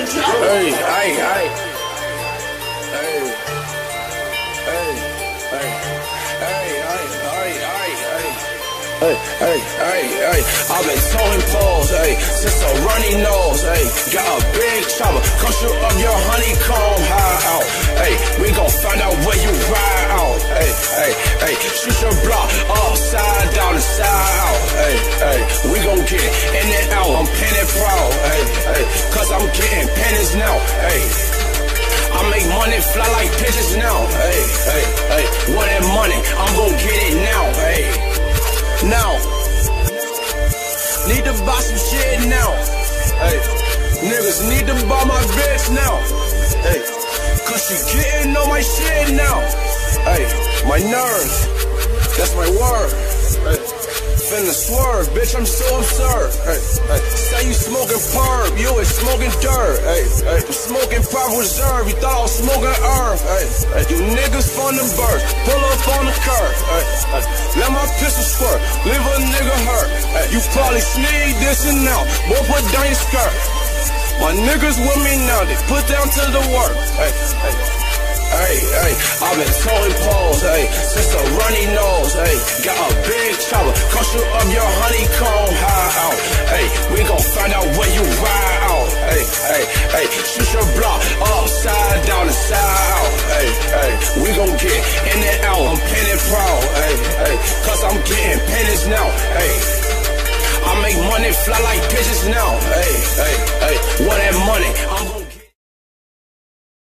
Hey, hey, hey. Hey, I've been towing poles, since a runny nose, got a big chopper, come shoot up your honeycomb high out, we gon' find out where you ride out, shoot your block upside down and side out, we gon' get in and out, I'm penny proud, cause I'm getting pennies now, I make money fly like pigeons now, want that money, I'm gon' get it now, now, need to buy some shit now. Hey, niggas need to buy my bitch now. Hey, cause she getting on my shit now. Hey, my nerves, that's my word. Hey, finna swerve, bitch, I'm so absurd. Hey, say you smoking perp, you is smoking dirt. Hey, I'm smoking private reserve, you thought I was smoking herb. Hey, you niggas from the birth, pull up on the curb. Let my pistol squirt, leave a nigga hurt. You probably sneak this and out, boy put down your skirt. My niggas with me now, they put down to the work. I've been towing poles, since